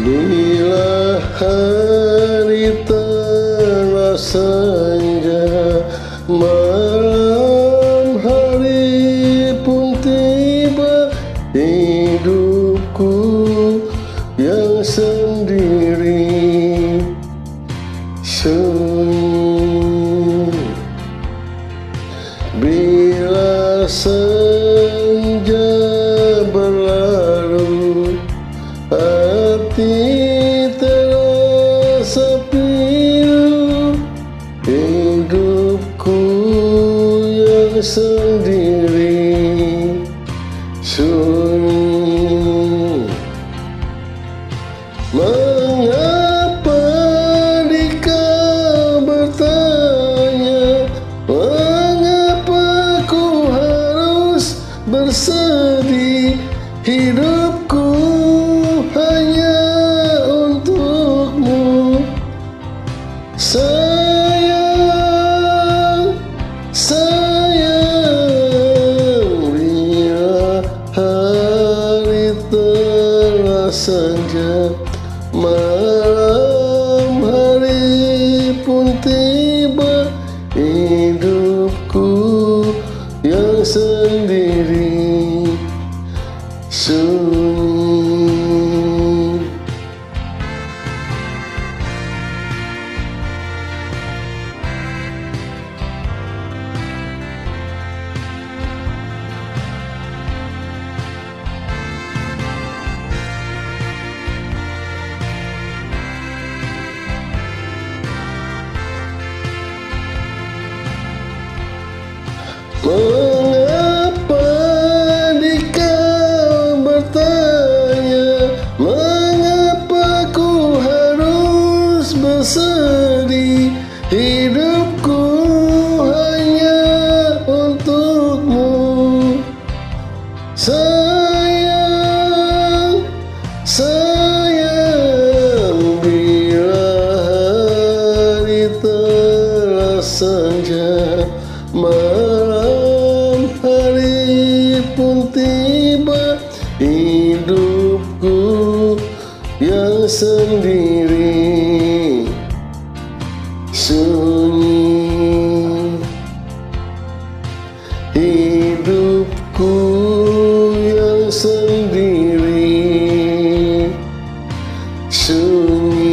Bila hari telah senja, malam hari pun tiba, hidupku yang sendiri sunyi. Bila senja berlalu, hati terasa pilu, hidupku yang sendiri sunyi. Mengapa dikau bertanya, mengapa ku harus bersedih? Hidupku hanya untukmu, sayang, sayang. Bila hari telah senja, malam hari pun tiba, hidupku yang sendiri sunyi. Mengapa dikau bertanya, mengapa ku harus bersedih? Hidupku hanya untukmu, sayang, sayang. Bila hari telah senja, malam hari pun tiba, hidupku yang sendiri sunyi. Hidupku yang sendiri sunyi.